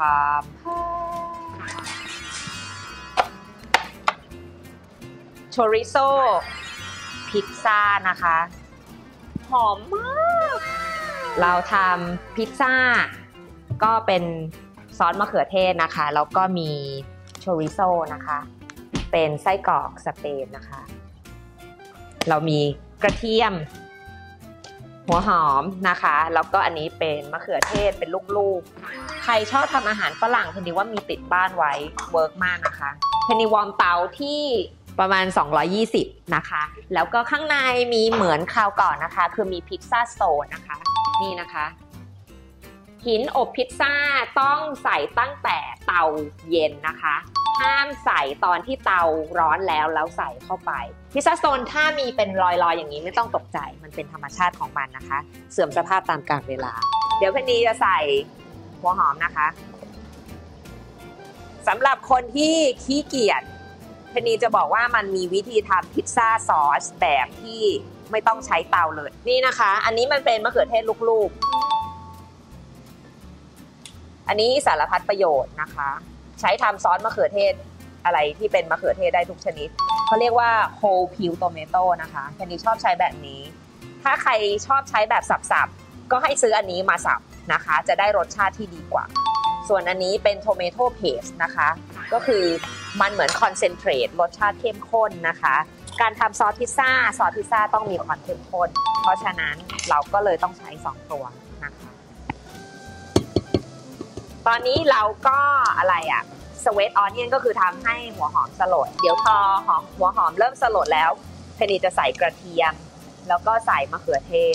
ามโชริโซพิซซ่านะคะหอมมากเราทำพิซซ่าก็เป็นซอสมะเขือเทศนะคะแล้วก็มีโชริโซนะคะเป็นไส้กรอกสเปนนะคะเรามีกระเทียมหัวหอมนะคะแล้วก็อันนี้เป็นมะเขือเทศเป็นลูกๆใครชอบทำอาหารฝรั่งเพนนีว่ามีติดบ้านไว้เวิร์กมากนะคะเพนนีวอร์มเตาที่ประมาณ220นะคะแล้วก็ข้างในมีเหมือนคราวก่อนนะคะคือมีพิซซ่าโซนนะคะนี่นะคะหินอบพิซซ่าต้องใส่ตั้งแต่เตาเย็นนะคะห้ามใส่ตอนที่เตาร้อนแล้วใส่เข้าไปพิซซ่าโซนถ้ามีเป็นรอยๆอย่างนี้ไม่ต้องตกใจมันเป็นธรรมชาติของมันนะคะเสื่อมสภาพตามกาลเวลาเดี๋ยวเพนนีจะใส่หัวหอมนะคะสำหรับคนที่ขี้เกียจเพนนีจะบอกว่ามันมีวิธีทำพิซซ่าซอสแบบที่ไม่ต้องใช้เตาเลยนี่นะคะอันนี้มันเป็นมะเขือเทศลูกๆอันนี้สารพัดประโยชน์นะคะใช้ทำซอสมะเขือเทศอะไรที่เป็นมะเขือเทศได้ทุกชนิดเขาเรียกว่า whole peel tomato นะคะเพนนีชอบใช้แบบนี้ถ้าใครชอบใช้แบบสับๆก็ให้ซื้ออันนี้มาสับนะคะจะได้รสชาติที่ดีกว่าส่วนอันนี้เป็น tomato paste นะคะก็คือมันเหมือนคอนเซนเทรตรสชาติเข้มข้นนะคะการทำซอสพิซซ่าต้องมีความเข้มข้นเพราะฉะนั้นเราก็เลยต้องใช้2ตัวนะคะตอนนี้เราก็อะไรอะสเวทออนเนียนก็คือทำให้หัวหอมสลดเดี๋ยวพอหัวหอมเริ่มสลดแล้วเพนนีจะใส่กระเทียมแล้วก็ใส่มะเขือเทศ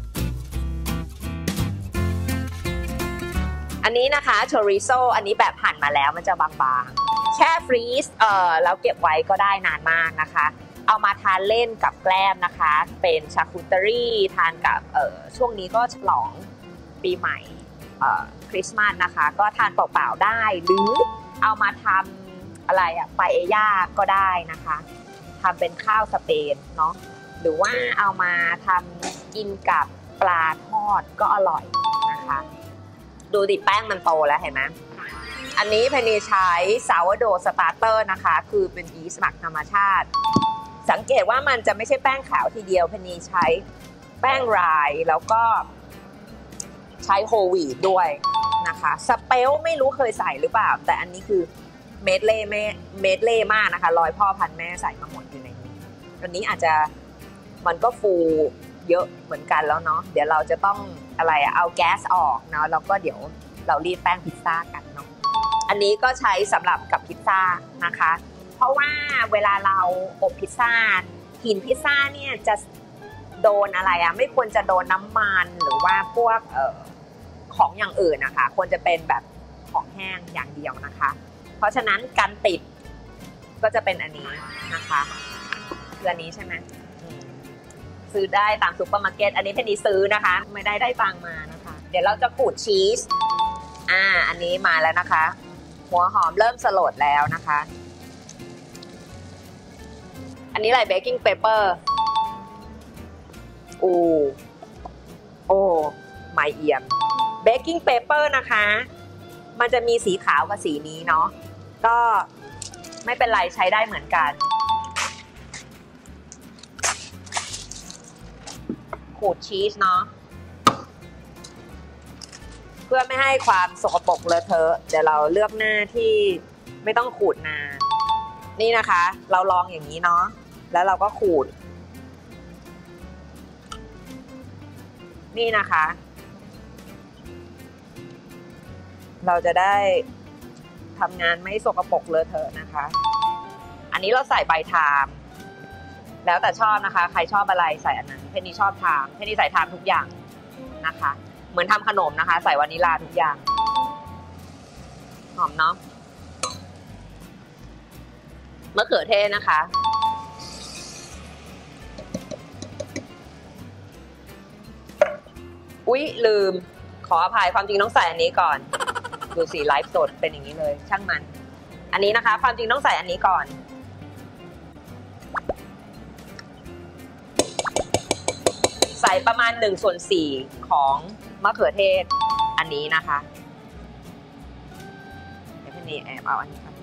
อันนี้นะคะโชริโซอันนี้แบบหั่นมาแล้วมันจะบางๆแช่ฟรีซแล้วเก็บไว้ก็ได้นานมากนะคะเอามาทานเล่นกับแกล้มนะคะเป็นชาคูเตอรี่ทานกับช่วงนี้ก็ฉลองปีใหม่คริสต์มาสนะคะก็ทานเปล่าๆได้หรือเอามาทำอะไรอะปาเอญ่าก็ได้นะคะทำเป็นข้าวสเปนเนาะหรือว่าเอามาทำกินกับปลาทอดก็อร่อยนะคะดูดิแป้งมันโตแล้วเห็นไหมอันนี้เพนนีใช้ซาวโดสตาร์เตอร์นะคะคือเป็นยีสต์หมักธรรมชาติสังเกตว่ามันจะไม่ใช่แป้งขาวทีเดียวเพนนีใช้แป้งรายแล้วก็ใช้โฮลวีทด้วยนะคะสเปลไม่รู้เคยใส่หรือเปล่าแต่อันนี้คือเมดเล่มากนะคะ100พ่อพันแม่ใส่มาหมดอยู่ในนี้อันนี้อาจจะมันก็ฟูเยอะเหมือนกันแล้วเนาะเดี๋ยวเราจะต้องอะไรเอาแก๊สออกเนาะแล้วก็เดี๋ยวเรารีดแป้งพิซซ่ากันเนาะอันนี้ก็ใช้สำหรับกับพิซซ่านะคะเพราะว่าเวลาเราอบพิซซ่าหินพิซซ่าเนี่ยจะโดนอะไรอะไม่ควรจะโดนน้ำมันหรือว่าพวกของอย่างอื่นนะคะควรจะเป็นแบบของแห้งอย่างเดียวนะคะเพราะฉะนั้นการติดก็จะเป็นอันนี้นะคะคืออันนี้ใช่ไหมซื้อได้ตามซุปเปอร์มาร์เก็ตอันนี้เพนนีซื้อนะคะไม่ได้ตังมานะคะเดี๋ยวเราจะขูดชีสอันนี้มาแล้วนะคะหัวหอมเริ่มสลดแล้วนะคะอันนี้อะไรเบกกิ้งเปเปอร์โอ้ไม่เอี่ยมเบกกิ้งเปเปอร์นะคะมันจะมีสีขาวกับสีนี้เนาะก็ไม่เป็นไรใช้ได้เหมือนกันขูดชีสเนาะเพื่อไม่ให้ความสกปรกเลอะเทอะเดี๋ยวเราเลือกหน้าที่ไม่ต้องขูดนานนี่นะคะเราลองอย่างนี้เนาะแล้วเราก็ขูดนี่นะคะเราจะได้ทำงานไม่สกปรกเลอะเทอะนะคะอันนี้เราใส่ใบไทม์แล้วแต่ชอบนะคะใครชอบอะไรใส่อันนั้นเพนนีชอบไทม์เพนนีใส่ไทม์ทุกอย่างนะคะเหมือนทำขนมนะคะใส่วานิลลาทุกอย่างหอมเนาะมะเขือเทศนะคะอุ๊ยลืมขออภัยความจริงต้องใส่อันนี้ก่อนดูสิไลฟ์สดเป็นอย่างนี้เลยช่างมันอันนี้นะคะความจริงต้องใส่อันนี้ก่อนใส่ประมาณ1/4ของมะเขือเทศอันนี้นะคะนี่แอบเอาอันนี้ค่ะ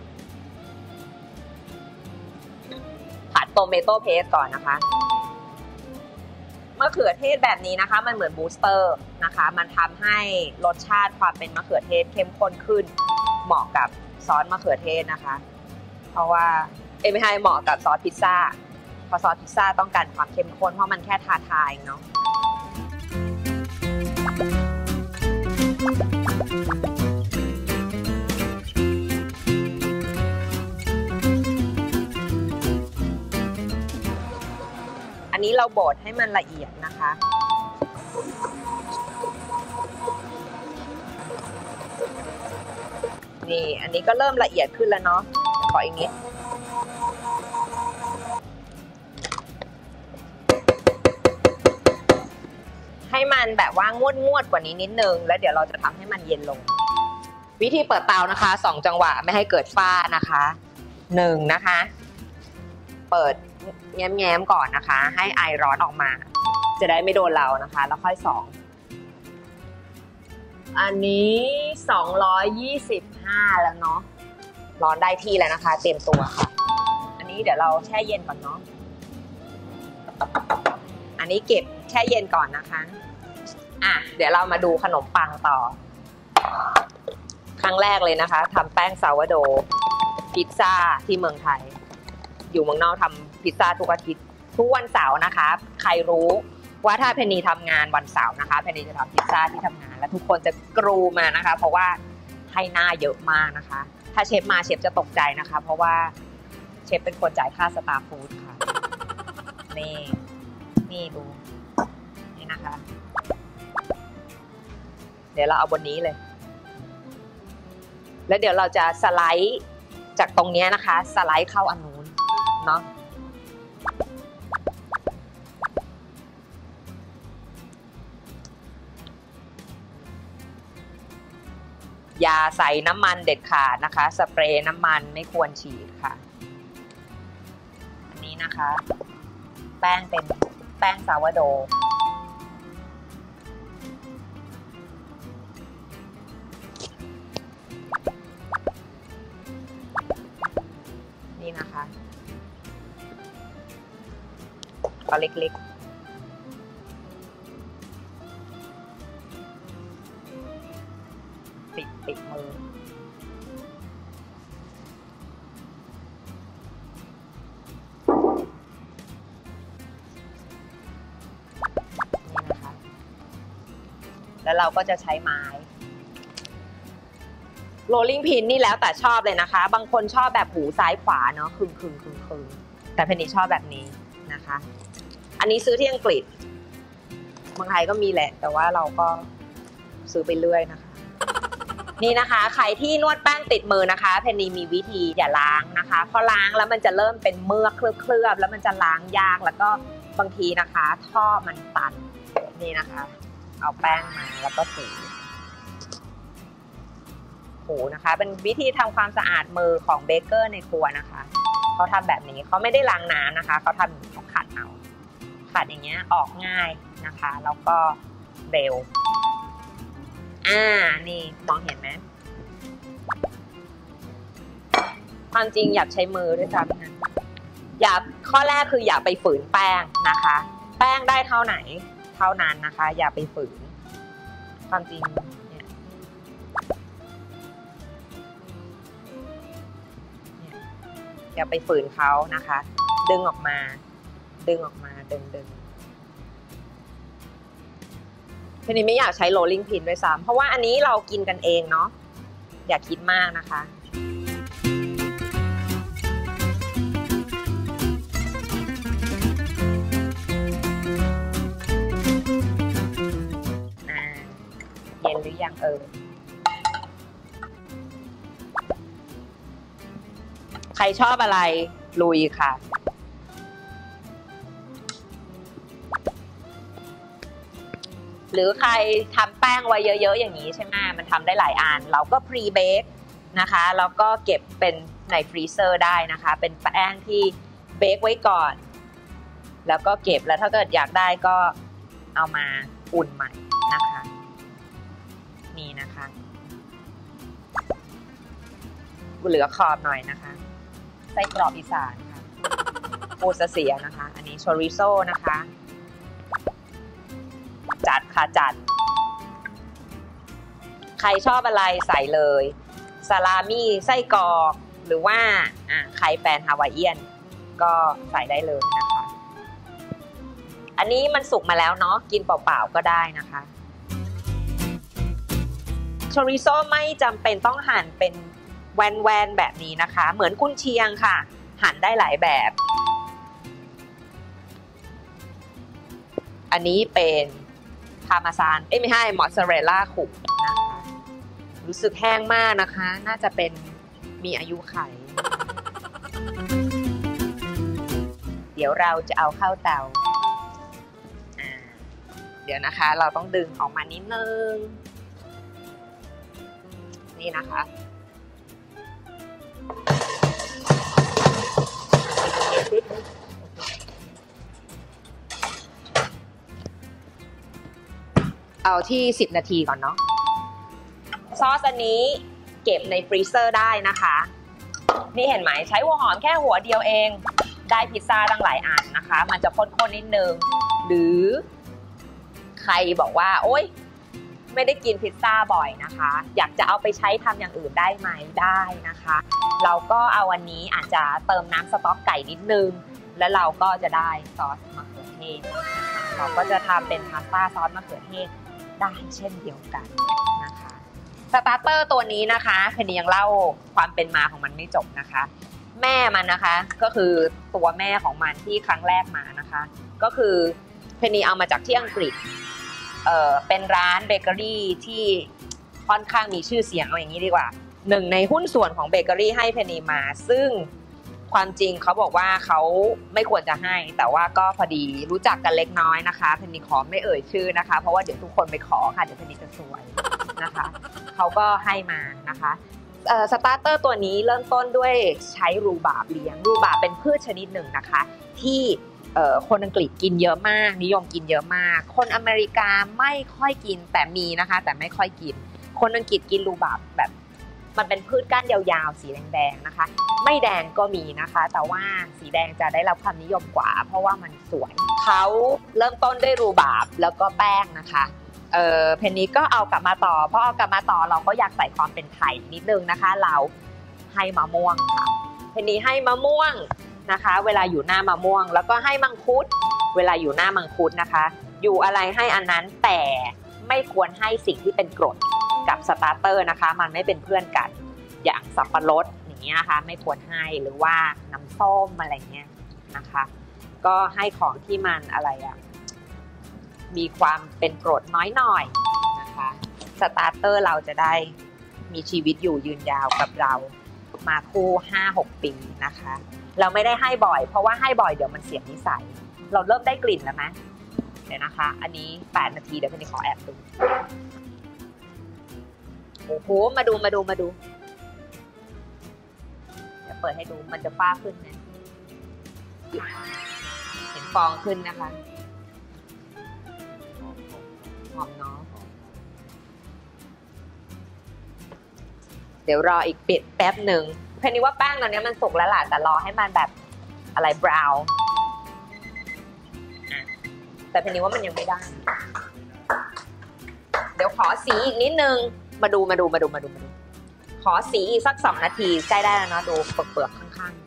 ผัดโตเมโต้เพสก่อนนะคะมะเขือเทศแบบนี้นะคะมันเหมือนบูสเตอร์นะคะมันทำให้รสชาติความเป็นมะเขือเทศเข้มข้นขึ้นเหมาะกับซอสมะเขือเทศนะคะเพราะว่าไม่ใช่เหมาะกับซอสพิซซ่าเพราะซอสพิซซ่าต้องการความเข้มข้นเพราะมันแค่ทาเองเนาะอันนี้เราบดให้มันละเอียดนะคะนี่อันนี้ก็เริ่มละเอียดขึ้นแล้วเนาะขออีกนิดให้มันแบบว่างวดกว่านี้นิดนึงแล้วเดี๋ยวเราจะทำให้มันเย็นลงวิธีเปิดเตานะคะ2จังหวะไม่ให้เกิดฝ้านะคะ1นะคะเปิดแง้มๆก่อนนะคะให้ไอร้อนออกมาจะได้ไม่โดนเรานะคะแล้วค่อย2อันนี้225แล้วเนาะร้อนได้ที่แล้วนะคะเตรียมตัวค่ะอันนี้เดี๋ยวเราแช่เย็นก่อนเนาะอันนี้เก็บแช่เย็นก่อนนะคะเดี๋ยวเรามาดูขนมปังต่อครั้งแรกเลยนะคะทำแป้งซาวโดพิซซ่าที่เมืองไทยอยู่เมืองนอกทำพิซซ่าทุกอาทิตย์ทุกวันเสาร์นะคะใครรู้ว่าถ้าเพนนีทำงานวันเสาร์นะคะเพนนีจะทำพิซซ่าที่ทำงานและทุกคนจะกรูมานะคะเพราะว่าให้หน้าเยอะมากนะคะถ้าเชฟมาเชฟจะตกใจนะคะเพราะว่าเชฟเป็นคนจ่ายค่าสตาร์ฟู้ดค่ะนี่ดูนี่นะคะเดี๋ยวเราเอาบนนี้เลยแล้วเดี๋ยวเราจะสไลด์จากตรงนี้นะคะสไลด์เข้าอันนู้นเนาะอย่าใส่น้ำมันเด็ดขาดนะคะสเปรย์น้ำมันไม่ควรฉีดค่ะอันนี้นะคะแป้งเป็นแป้งซาวโดนี่นะคะก็เล็กๆติดมือนี่นะคะแล้วเราก็จะใช้ไม้โรลลิ่งพินนี่แล้วแต่ชอบเลยนะคะบางคนชอบแบบหูซ้ายขวาเนาะคึงแต่เพนนี่ชอบแบบนี้นะคะอันนี้ซื้อที่อังกฤษเมืองไทยก็มีแหละแต่ว่าเราก็ซื้อไปเรื่อยนะคะนี่นะคะใครที่นวดแป้งติดมือนะคะเพนนีมีวิธีอย่าล้างนะคะพอล้างแล้วมันจะเริ่มเป็นเมือกเคลือบแล้วมันจะล้างยากแล้วก็บางทีนะคะท่อมันตันนี่นะคะเอาแป้งมาแล้วก็ถูนะคะเป็นวิธีทำความสะอาดมือของเบเกอร์ในครัวนะคะเขาทำแบบนี้เขาไม่ได้ล้างน้ำนะคะเขาทำเขาขัดอย่างเงี้ยออกง่ายนะคะแล้วก็เร็วนี่มองเห็นไหมความจริงอยากใช้มือด้วยซ้ำนะข้อแรกคืออย่าไปฝืนแป้งนะคะแป้งได้เท่าไหนเท่านั้นนะคะอย่าไปฝืนความจริงเนี่ยอย่าไปฝืนเขานะคะดึงออกมาดึงทีนี้ไม่อยากใช้โรลลิ่งพินด้วยซ้ำเพราะว่าอันนี้เรากินกันเองเนาะอย่าคิดมากนะคะเย็นหรือยังใครชอบอะไรลุยค่ะหรือใครทำแป้งไว้เยอะๆอย่างนี้ใช่ไหมมันทำได้หลายอันเราก็พรีเบคนะคะแล้วก็เก็บเป็นในฟรีเซอร์ได้นะคะเป็นแป้งที่เบคไว้ก่อนแล้วก็เก็บแล้วถ้าเกิดอยากได้ก็เอามาอุ่นใหม่นะคะนี่นะคะเหลือขอบหน่อยนะคะไส้กรอกอีสานค่ะปูเสียนะคะอันนี้โชริโซนะคะจัดค่ะจัดใครชอบอะไรใส่เลยซาลามี่ไส้กรอกหรือว่าใครแฟนฮาวายเอียนก็ใส่ได้เลยนะคะอันนี้มันสุกมาแล้วเนาะกินเปล่าๆก็ได้นะคะโชริโซไม่จำเป็นต้องหั่นเป็นแวนๆแบบนี้นะคะเหมือนกุนเชียงค่ะหั่นได้หลายแบบอันนี้เป็นพาร์เมซานไม่ใช่มอสซาเรลล่าขูดนะคะรู้สึกแห้งมากนะคะน่าจะเป็นมีอายุไขเดี๋ยวเราจะเอาเข้าเตาเดี๋ยวนะคะเราต้องดึงออกมานิดนึงนี่นะคะเอาที่10 นาทีก่อนเนาะซอสอันนี้เก็บในฟรีเซอร์ได้นะคะนี่เห็นไหมใช้หัวหอมแค่หัวเดียวเองได้พิซซ่าตั้งหลายอันนะคะมันจะข้นๆนิดนึงหรือใครบอกว่าโอ๊ยไม่ได้กินพิซซ่าบ่อยนะคะอยากจะเอาไปใช้ทำอย่างอื่นได้ไหมได้นะคะเราก็เอาวันนี้อาจจะเติมน้ำสต๊อกไก่นิดนึงแล้วเราก็จะได้ซอสมะเขือเทศนะคะเราก็จะทำเป็นพาสต้าซอสมะเขือเทศได้เช่นเดียวกันนะคะสตาร์เตอร์ตัวนี้นะคะเพนนียังเล่าความเป็นมาของมันไม่จบนะคะแม่มันนะคะก็คือตัวแม่ของมันที่ครั้งแรกมานะคะก็คือเพนนีเอามาจากที่อังกฤษเป็นร้านเบเกอรี่ที่ค่อนข้างมีชื่อเสียงเอาอย่างนี้ดีกว่าหนึ่งในหุ้นส่วนของเบเกอรี่ให้เพนนีมาซึ่งความจริงเขาบอกว่าเขาไม่ควรจะให้แต่ว่าก็พอดีรู้จักกันเล็กน้อยนะคะเพนนีขอไม่เอ่ยชื่อนะคะเพราะว่าเดี๋ยวทุกคนไปขอค่ะเดี๋ยวเพนนีจะซวยนะคะเขาก็ให้มานะคะสตาร์เตอร์ตัวนี้เริ่มต้นด้วยใช้รูบาบเลี้ยงรูบาบเป็นพืชชนิดหนึ่งนะคะที่คนอังกฤษกินเยอะมากนิยมกินเยอะมากคนอเมริกาไม่ค่อยกินแต่มีนะคะแต่ไม่ค่อยกินคนอังกฤษกินรูบาบแบบมันเป็นพืชก้านยาวๆสีแดงๆนะคะไม่แดงก็มีนะคะแต่ว่าสีแดงจะได้รับความนิยมกว่าเพราะว่ามันสวยเขาเริ่มต้นด้วยรูบาบแล้วก็แป้งนะคะเพนนีก็เอากลับมาต่อเพราะเอากลับมาต่อเราก็อยากใส่ความเป็นไทยนิดนึงนะคะเราให้มะม่วงค่ะเพนนีให้มะม่วงนะคะเวลาอยู่หน้ามะม่วงแล้วก็ให้มังคุดเวลาอยู่หน้ามังคุดนะคะอยู่อะไรให้อันนั้นแต่ไม่ควรให้สิ่งที่เป็นกรดกับสตาร์เตอร์นะคะมันไม่เป็นเพื่อนกันอย่างสับปะรดอย่างเงี้ยนะคะไม่ควรให้หรือว่าน้ำส้มอะไรเงี้ยนะคะก็ให้ของที่มันอะไรอะมีความเป็นกรดน้อยหน่อยนะคะสตาร์เตอร์เราจะได้มีชีวิตอยู่ยืนยาวกับเรามาคู่ 5-6 ปีนะคะเราไม่ได้ให้บ่อยเพราะว่าให้บ่อยเดี๋ยวมันเสียนิสัยเราเริ่มได้กลิ่นแล้วไหมเดี๋ยวนะคะอันนี้8 นาทีเดี๋ยวพี่ขอแอบดูโอ้โหมาดูเดี๋ยวเปิดให้ดูมันจะฟ้าขึ้นนะเห็นฟองขึ้นนะคะหอมเนาะเดี๋ยวรออีกแป๊บหนึ่งเพนนีว่าแป้งตอนนี้มันสุกแล้วล่ะแต่รอให้มันแบบอะไรบราวน์แต่เพนนีว่ามันยังไม่ได้เดี๋ยวขอสีอีกนิดนึงมาดูขอสีอีกสัก2 นาทีใกล้ได้แล้วเนาะดูเปลือกข้าง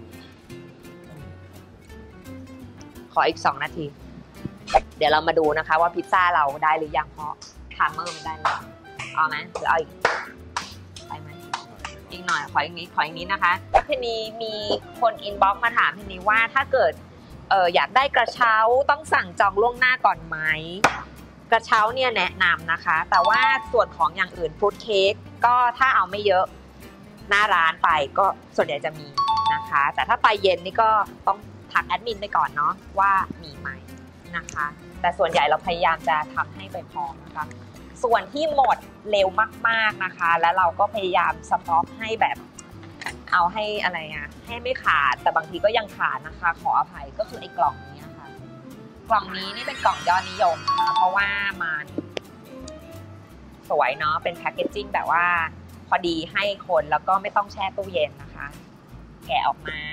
ๆขออีก2 นาทีเดี๋ยวเรามาดูนะคะว่าพิซซ่าเราได้หรือยังเพราะไทม์เมอร์มันได้แล้วเอาไหมหรือเอาอีกไปไหมอีกหน่อยขออีกนิดนะคะเพนนีมีคนอินบ็อกซ์มาถามเพนนีว่าถ้าเกิดอยากได้กระเช้าต้องสั่งจองล่วงหน้าก่อนไหมกระเช้าเนี่ยแนะนำนะคะแต่ว่าส่วนของอย่างอื่นฟรุตเค้กก็ถ้าเอาไม่เยอะหน้าร้านไปก็ส่วนใหญ่จะมีนะคะแต่ถ้าไปเย็นนี่ก็ต้องทักแอดมินไปก่อนเนาะว่ามีไหมนะคะแต่ส่วนใหญ่เราพยายามจะทำให้ไปพอนะคะส่วนที่หมดเร็วมากๆนะคะแล้วเราก็พยายามสต็อกให้แบบเอาให้อะไรอะให้ไม่ขาดแต่บางทีก็ยังขาดนะคะขออภัยก็คือไอ้กล่องนี้ค่ะกล่องนี้นี่เป็นกล่องยอดนิยมนะคะเพราะว่ามันสวยเนาะเป็นแพคเกจจิ้งแบบว่าอดีให้คนแล้วก็ไม่ต้องแช่ตู้เย็นนะคะ แกะออกมา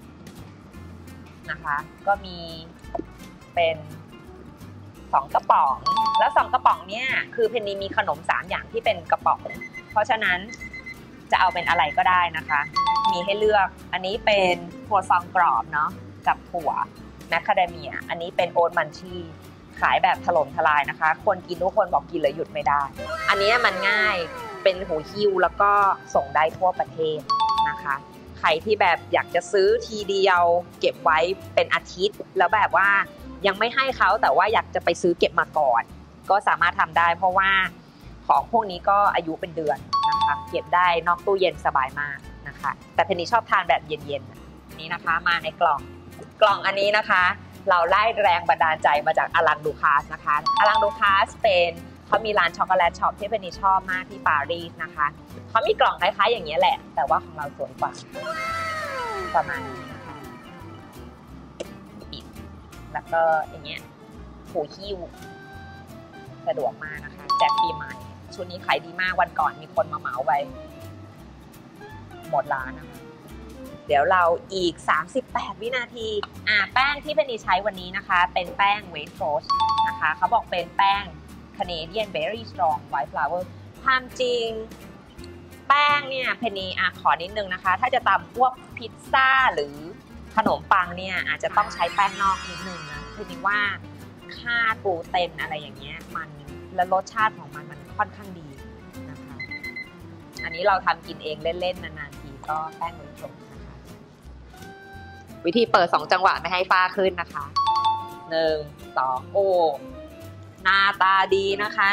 นะคะก็มีเป็น2กระป๋องแล้ว2กระป๋องเนี่ยคือเพนนีมีขนม3อย่างที่เป็นกระป๋องเพราะฉะนั้นจะเอาเป็นอะไรก็ได้นะคะมีให้เลือกอันนี้เป็นครัวซองกรอบเนาะกับถั่วแมคคาเดเมียอันนี้เป็นโอ๊ตมันชี่ขายแบบถล่มทลายนะคะคนกินทุกคนบอกกินเลยหยุดไม่ได้อันนี้มันง่ายเป็นหูหิ้วแล้วก็ส่งได้ทั่วประเทศนะคะใครที่แบบอยากจะซื้อทีเดียวเก็บไว้เป็นอาทิตย์แล้วแบบว่ายังไม่ให้เขาแต่ว่าอยากจะไปซื้อเก็บมาก่อนก็สามารถทำได้เพราะว่าของพวกนี้ก็อายุเป็นเดือนนะคะเก็บได้นอกตู้เย็นสบายมากนะคะแต่เพนนีชอบทานแบบเย็นๆนี้นะคะมาในกล่องอันนี้นะคะเราไล่แรงบันดาลใจมาจากอลังดูคาสนะคะอลังดูคาสเป็นเขามีร้านช็อกโกแลตช็อปที่เพนนีชอบมากที่ปารีสนะคะเขามีกล่องคล้ายๆอย่างนี้แหละแต่ว่าของเราสวยกว่าประมาณนี้นะคะปิดแล้วก็อย่างเงี้ยหูหิ้วสะดวกมากนะคะแจกปีใหม่ชุดนี้ขายดีมากวันก่อนมีคนมาเหมาไปหมดร้านนะคะเดี๋ยวเราอีก38วินาทีแป้งที่เพนนีใช้วันนี้นะคะเป็นแป้ง Weight Roast นะคะเขาบอกเป็นแป้ง Canadian Very Strong White Flour ความจริงแป้งเนี่ยเพนนีขอนิดนึงนะคะถ้าจะตำพวกพิซซ่าหรือขนมปังเนี่ยอาจจะต้องใช้แป้งนอกนิดนึงนะเพนนีว่าค่ากลูเตนอะไรอย่างเงี้ยมันและรสชาติของมันค่อนข้างดีนะคะอันนี้เราทำกินเองเล่นๆนานๆทีก็แป้งWeight Roastนะคะวิธีเปิด2จังหวะไม่ให้ฟ้าขึ้นนะคะ1 2โอ้หน้าตาดีนะคะ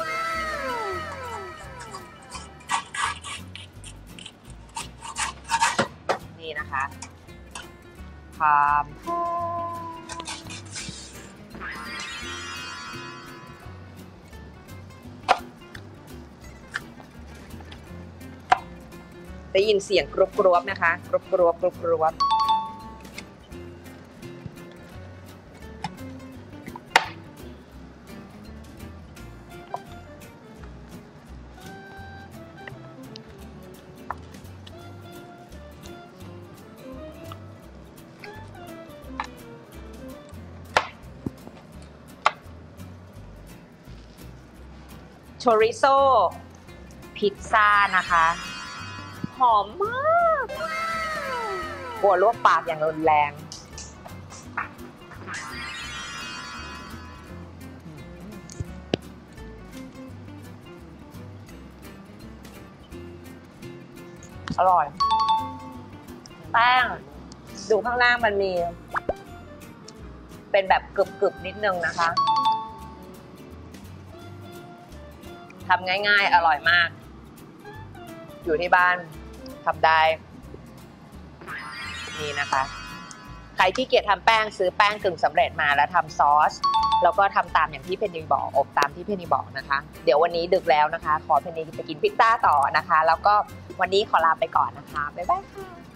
นี่นะคะได้ยินเสียงกรวบๆนะคะกรวบโชริโซพิซซ่านะคะหอมมากกลัวลวกปากอย่างรุนแรงอร่อยแป้งดูข้างล่างมันมีเป็นแบบกรึบๆนิดนึงนะคะทำง่ายๆอร่อยมากอยู่ที่บ้านทำได้นี่นะคะใครที่เกียจทำแป้งซื้อแป้งกึ่งสำเร็จมาแล้วทำซอสแล้วก็ทำตามอย่างที่เพนนีบอกอบตามที่เพนนีบอกนะคะเดี๋ยววันนี้ดึกแล้วนะคะขอเพนนีไปกินพิซซ่าต่อนะคะแล้วก็วันนี้ขอลาไปก่อนนะคะบ๊ายบายค่ะ